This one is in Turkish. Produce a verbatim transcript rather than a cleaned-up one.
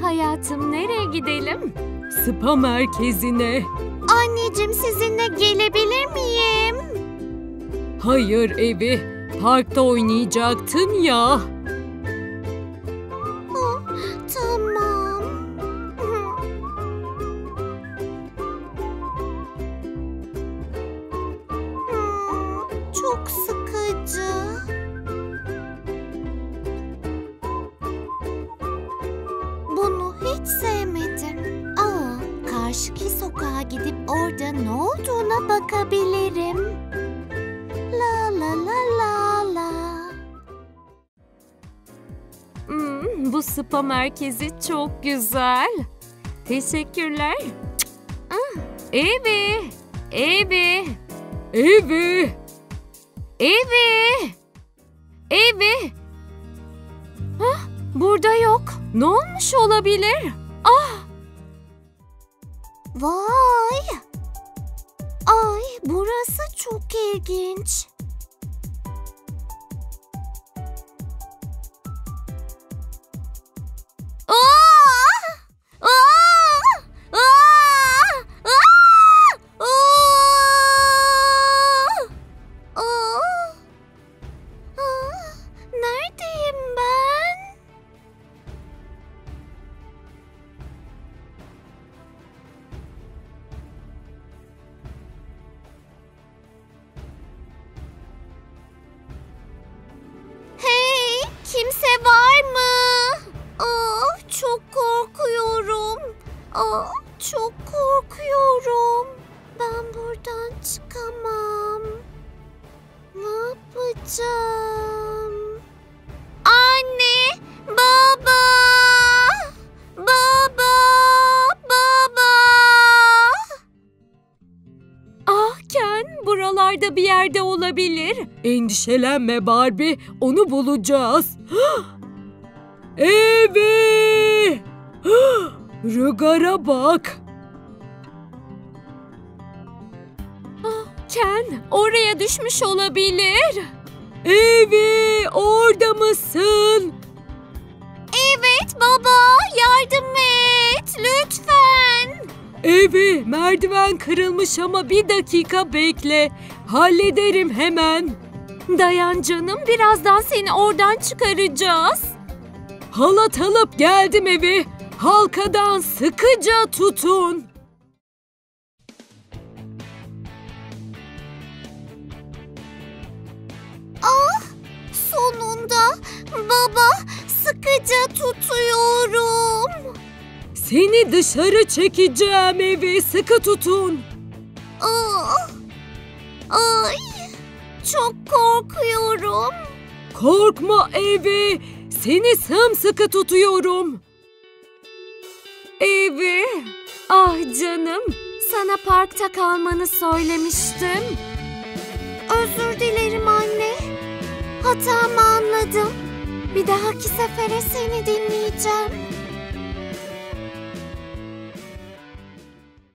Hayatım, nereye gidelim? Spa merkezine. Anneciğim, sizinle gelebilir miyim? Hayır Evi, parkta oynayacaktın ya. Tamam. Çok sıkıcı. Bunu hiç sevmedim. Aa, karşıki sokağa gidip orada ne olduğuna bakabilirim. La la la la la. Hmm, bu spa merkezi çok güzel. Teşekkürler. Ah, Evi, Evi, Evi. Evi, Evi. Hah, burada yok. Ne olmuş olabilir? Ah! Vay! Ay, burası çok ilginç. Aa! Aa! Aa! Aa! Aa! Aa! Aa! Neredeyim ben? Hey, kimse var mı? Aa, çok korkuyorum. Aa, çok korkuyorum. Ben buradan çıkamam. Ne yapacağım? Anne, baba, baba, baba. Ah Ken, buralarda bir yerde olabilir. Endişelenme Barbie, onu bulacağız. Evi! Rüzgara bak. Ken, oraya düşmüş olabilir. Evi, orada mısın? Evet baba, yardım et lütfen. Evi, merdiven kırılmış ama bir dakika bekle. Hallederim hemen. Dayan canım, birazdan seni oradan çıkaracağız. Halat alıp geldim Evi. Halkadan sıkıca tutun. Ah, sonunda baba, sıkıca tutuyorum. Seni dışarı çekeceğim Evi. Sıkı tutun. Ah, ay, çok korkuyorum. Korkma Evi. Seni sımsıkı tutuyorum. Evi, ah canım, sana parkta kalmanı söylemiştim. Özür dilerim anne. Hatamı anladım. Bir dahaki sefere seni dinleyeceğim.